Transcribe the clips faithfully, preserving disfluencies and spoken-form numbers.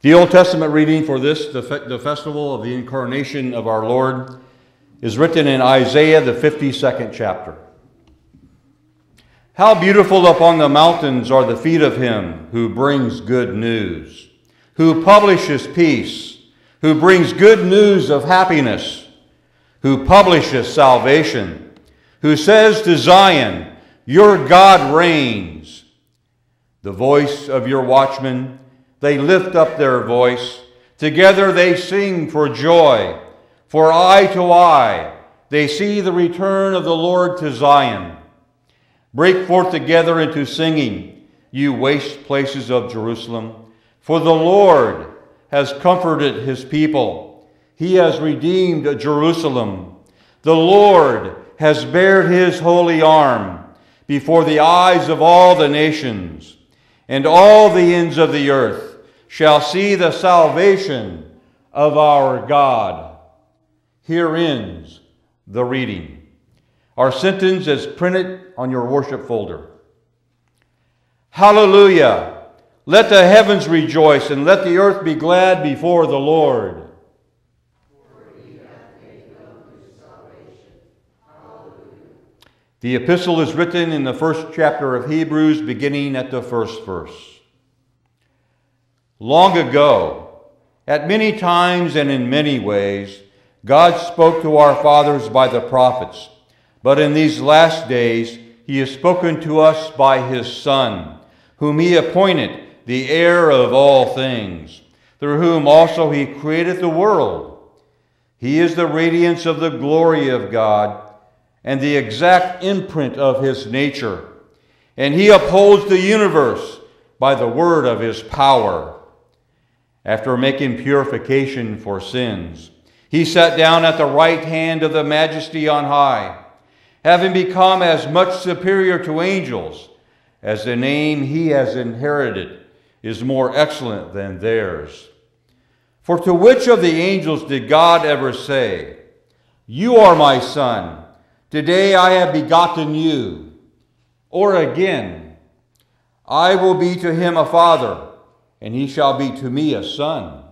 The Old Testament reading for this, the, fe the festival of the incarnation of our Lord, is written in Isaiah, the fifty-second chapter. How beautiful upon the mountains are the feet of him who brings good news, who publishes peace, who brings good news of happiness, who publishes salvation, who says to Zion, your God reigns. The voice of your watchmen, they lift up their voice. Together they sing for joy. For eye to eye, they see the return of the Lord to Zion. Break forth together into singing, you waste places of Jerusalem. For the Lord has comforted his people. He has redeemed Jerusalem. The Lord has bared his holy arm before the eyes of all the nations, and all the ends of the earth shall see the salvation of our God. Here ends the reading. Our sentence is printed on your worship folder. Hallelujah! Let the heavens rejoice, and let the earth be glad before the Lord. For he hath made known his salvation. Hallelujah. The epistle is written in the first chapter of Hebrews, beginning at the first verse. Long ago, at many times and in many ways, God spoke to our fathers by the prophets, but in these last days he has spoken to us by his Son, whom he appointed the heir of all things, through whom also he created the world. He is the radiance of the glory of God and the exact imprint of his nature, and he upholds the universe by the word of his power. After making purification for sins, he sat down at the right hand of the Majesty on high, having become as much superior to angels as the name he has inherited is more excellent than theirs. For to which of the angels did God ever say, you are my son, today I have begotten you? Or again, I will be to him a father, and he shall be to me a son.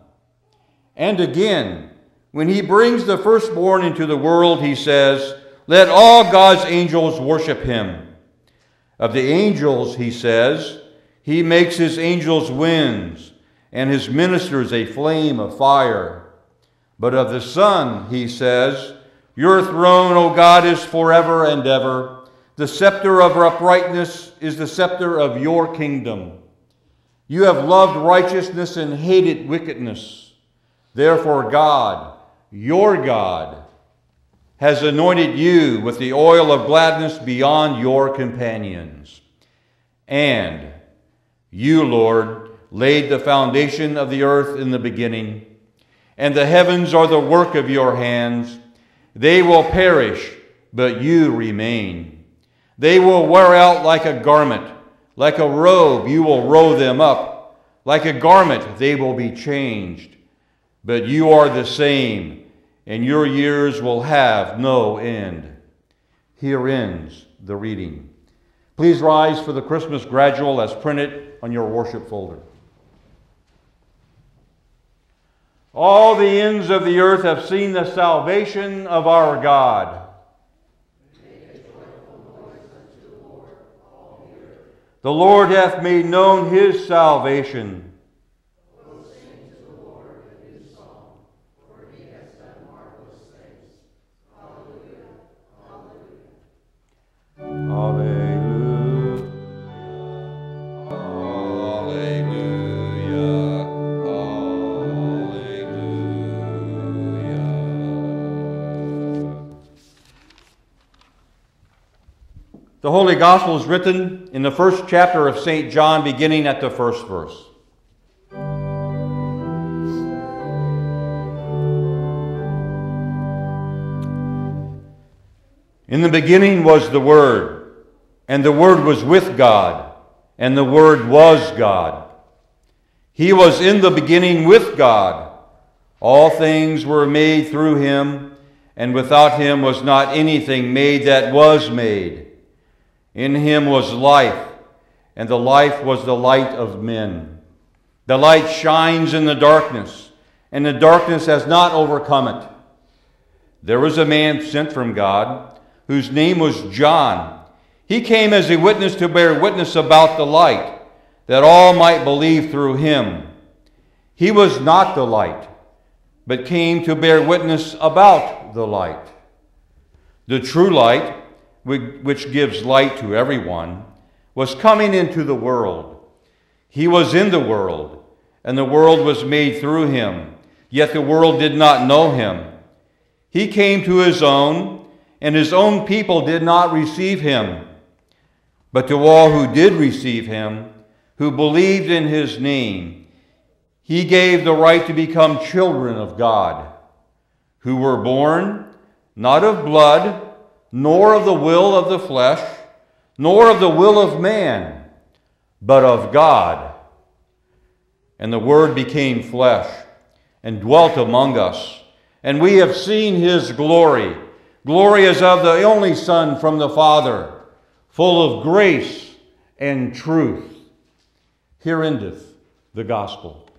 And again, when he brings the firstborn into the world, he says, let all God's angels worship him. Of the angels, he says, he makes his angels winds, and his ministers a flame of fire. But of the Son, he says, your throne, O God, is forever and ever. The scepter of uprightness is the scepter of your kingdom. You have loved righteousness and hated wickedness. Therefore God, your God, has anointed you with the oil of gladness beyond your companions. And you, Lord, laid the foundation of the earth in the beginning, and the heavens are the work of your hands. They will perish, but you remain. They will wear out like a garment. Like a robe, you will roll them up. Like a garment, they will be changed. But you are the same, and your years will have no end. Here ends the reading. Please rise for the Christmas gradual as printed on your worship folder. All the ends of the earth have seen the salvation of our God. The Lord hath made known his salvation. O sing to the Lord a new song, for he has done marvelous things. Hallelujah, hallelujah. Hallelujah, hallelujah. The Holy Gospel is written in the first chapter of Saint John, beginning at the first verse. In the beginning was the Word, and the Word was with God, and the Word was God. He was in the beginning with God. All things were made through him, and without him was not anything made that was made. In him was life, and the life was the light of men. The light shines in the darkness, and the darkness has not overcome it. There was a man sent from God, whose name was John. He came as a witness to bear witness about the light, that all might believe through him. He was not the light, but came to bear witness about the light. The true light, which gives light to everyone, was coming into the world. He was in the world, and the world was made through him, yet the world did not know him. He came to his own, and his own people did not receive him. But to all who did receive him, who believed in his name, he gave the right to become children of God, who were born not of blood, nor of the will of the flesh, nor of the will of man, but of God. And the Word became flesh and dwelt among us, and we have seen his glory, glory as of the only Son from the Father, full of grace and truth. Here endeth the gospel.